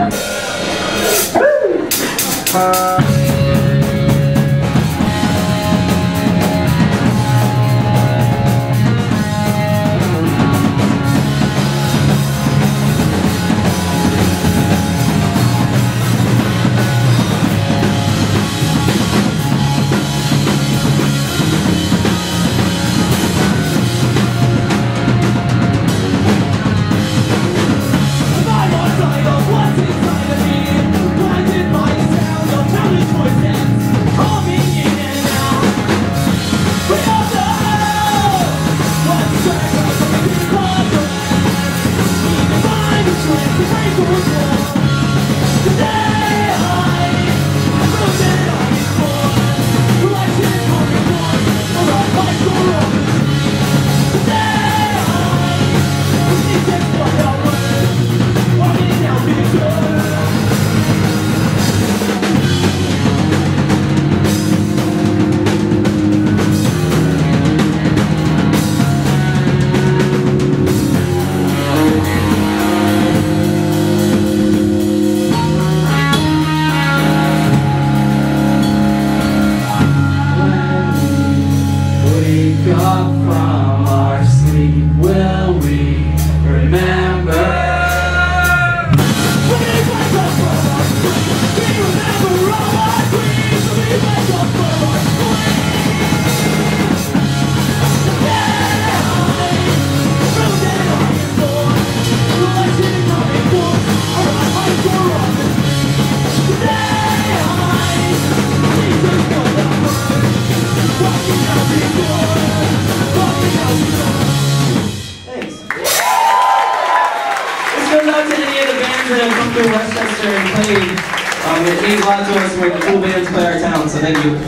Westchester and played. It means a lot to us when cool bands play our town, so thank you.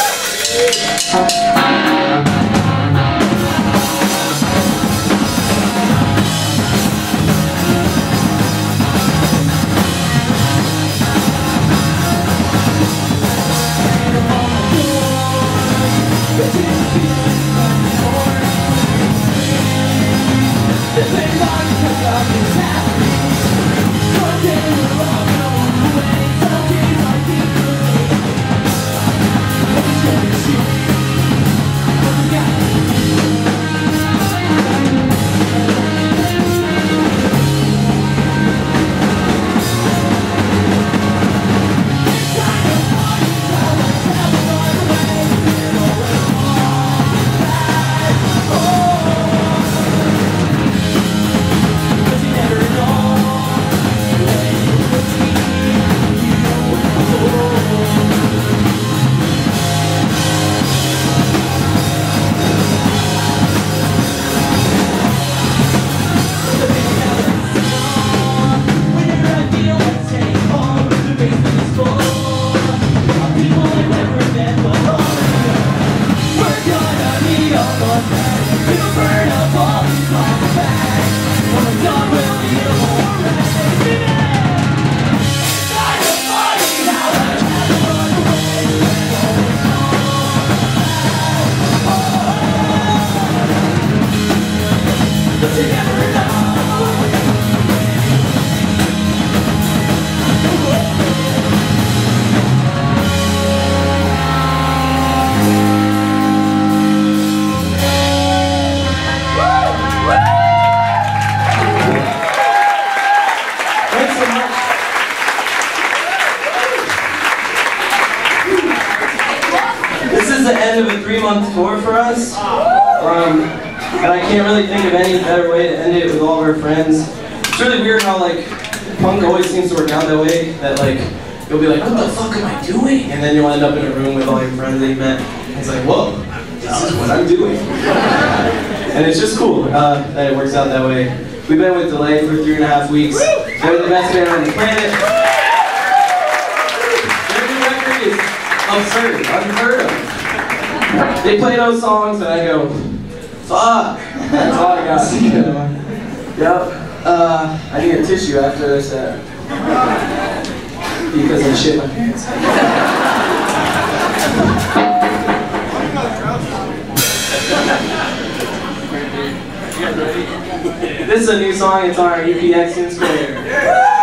The end of a 3-month tour for us, and I can't really think of any better way to end it with all of our friends. It's really weird how like punk always seems to work out that way, that like you'll be like, what the fuck am I doing? And then you'll end up in a room with all your friends that you met, and it's like, whoa, this is what I'm doing. And it's just cool that it works out that way. We've been with Delay for 3.5 weeks. They're the best band on the planet. Their new record is absurd, unheard of. They play those songs and I go, fuck, that's all I got. Yep. I need a tissue after this set. Because I shit my pants. This is a new song, it's on our UPX Inspire.